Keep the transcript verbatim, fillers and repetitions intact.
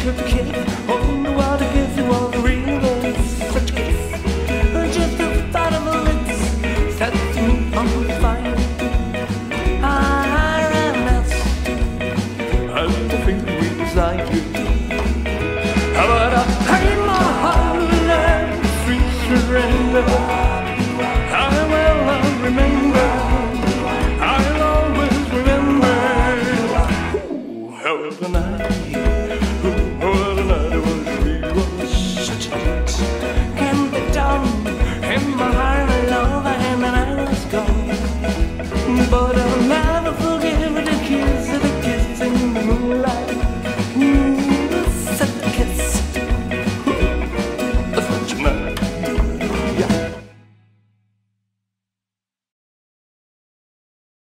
could kiss. Oh, what a kiss it was, really was such a kiss. Just the thought of her lips sets me on fire. I ran out of the feeling we desire. But I paid my heart and sweet surrender. I will remember, I'll always remember. Ooh, how was the night? Ooh, what a night it was, really was such a hit. Can't be done in my heart, love, and then I was gone. But